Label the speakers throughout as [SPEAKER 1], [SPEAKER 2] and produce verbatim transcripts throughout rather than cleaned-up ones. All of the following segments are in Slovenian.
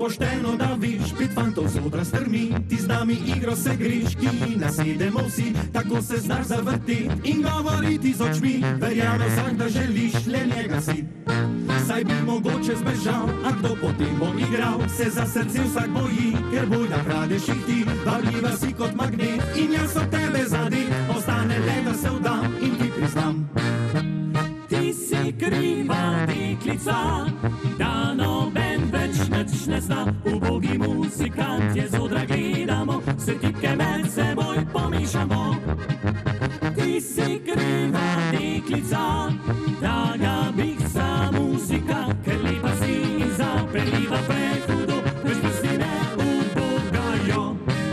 [SPEAKER 1] pošteno, da viš, pet fantov z odra strmi, ti z nami igro se greš, ki nasedemo vsi, tako se znaš zavrti in govoriti z očmi, verjame vsak, da želiš le njega si. Saj bi mogoče zbežal, a kdo potem bo igral, se za srce vsak boji, ker boj da kradeš jih ti, vabljiva si kot magnet in jaz od tebe zadet, ostane le, da se vdam in ti priznam.
[SPEAKER 2] Ti si kriva deklica, da noben več nič ne zna, ubogi muzikant je z odra gledamo, se tipke med seboj pomešamo. Ti si kriva deklica, draga biksa muzika, ker lepa si in zapeljiva prehudo, več prsti ne ubogajo.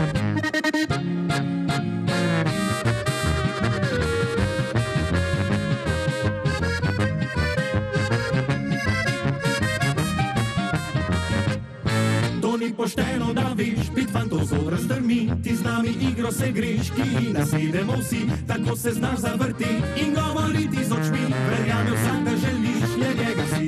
[SPEAKER 1] Ni pošteno, da viš, pet fantov z odra strmi, ti z nami igro se greš, ki nasedemo vsi, tako se znaš zavrti in govoriti z očmi, verjame vsak, da želiš le njega si.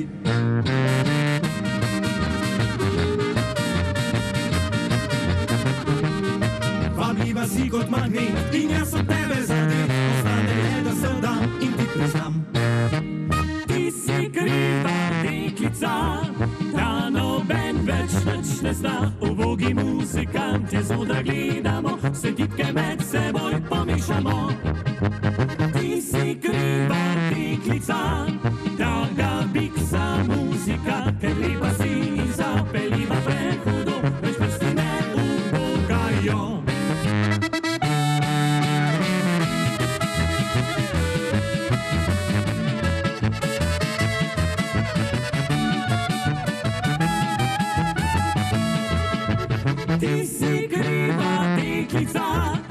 [SPEAKER 1] Vabljiva si kot magnet in jaz od tebe zadet, ostane le, da se vdam in ti priznam.
[SPEAKER 2] Ti si kriva deklica, da noben več nič ne zna, ubogi muzikant je z odra gledamo, se tipke med seboj pomešamo. Ti si kriva deklica, draga biksa muzika, ker lepa si in zapeljiva prehudo, več prsti ne ubogajo. Ti si kriva deklica,